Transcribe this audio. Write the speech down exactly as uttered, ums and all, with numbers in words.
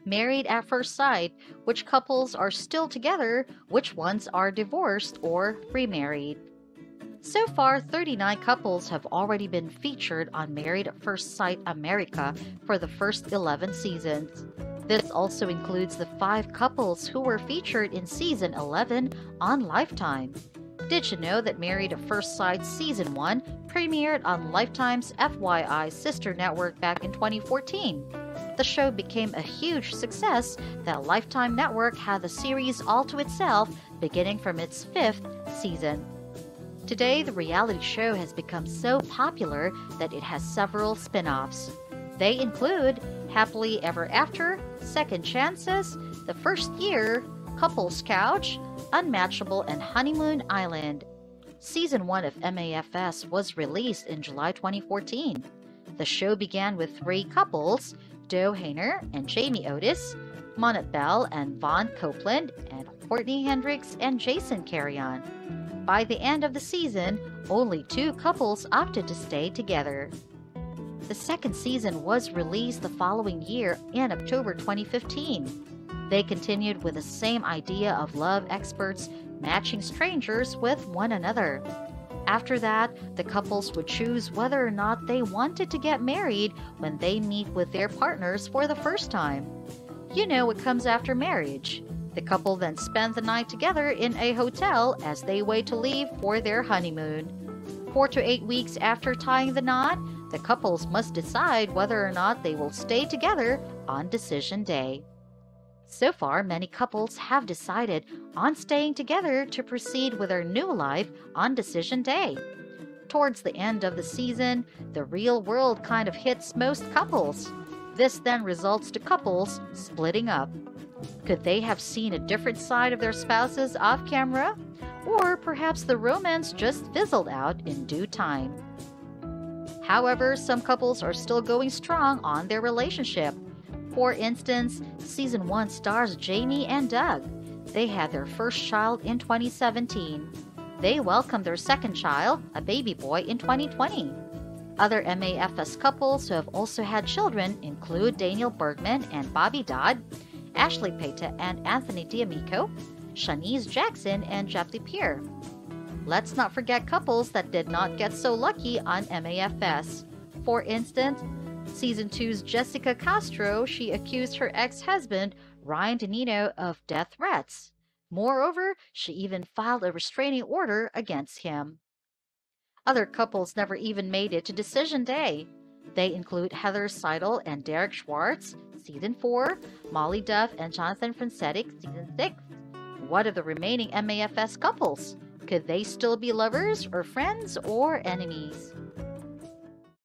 Married at First Sight, which couples are still together, which ones are divorced or remarried. So far, thirty-nine couples have already been featured on Married at First Sight America for the first eleven seasons. This also includes the five couples who were featured in Season eleven on Lifetime. Did you know that Married at First Sight Season one premiered on Lifetime's F Y I sister network back in twenty fourteen? The show became a huge success that Lifetime Network had the series all to itself beginning from its fifth season. Today, the reality show has become so popular that it has several spin-offs. They include Happily Ever After, Second Chances, The First Year, Couples Couch, Unmatchable, and Honeymoon Island. Season one of M A F S was released in July twenty fourteen. The show began with three couples, Doe Hayner and Jamie Otis, Monette Bell and Vaughn Copeland, and Courtney Hendricks and Jason Carrion. By the end of the season, only two couples opted to stay together. The second season was released the following year in October twenty fifteen. They continued with the same idea of love experts matching strangers with one another. After that, the couples would choose whether or not they wanted to get married when they meet with their partners for the first time. You know what comes after marriage. The couple then spend the night together in a hotel as they wait to leave for their honeymoon. Four to eight weeks after tying the knot, the couples must decide whether or not they will stay together on decision day. So far, many couples have decided on staying together to proceed with their new life on decision day. Towards the end of the season, the real world kind of hits most couples. This then results to couples splitting up. Could they have seen a different side of their spouses off camera? Or perhaps the romance just fizzled out in due time. However, some couples are still going strong on their relationship. For instance, Season one stars Jamie and Doug. They had their first child in twenty seventeen. They welcomed their second child, a baby boy, in twenty twenty. Other M A F S couples who have also had children include Daniel Bergman and Bobby Dodd, Ashley Payta and Anthony D'Amico, Shanice Jackson and Jeff Pierre. Let's not forget couples that did not get so lucky on M A F S. For instance, Season two's Jessica Castro, she accused her ex-husband, Ryan Danino, of death threats. Moreover, she even filed a restraining order against him. Other couples never even made it to decision day. They include Heather Seidel and Derek Schwartz, Season four, Molly Duff and Jonathan Francetic, Season six. What of the remaining M A F S couples? Could they still be lovers or friends or enemies?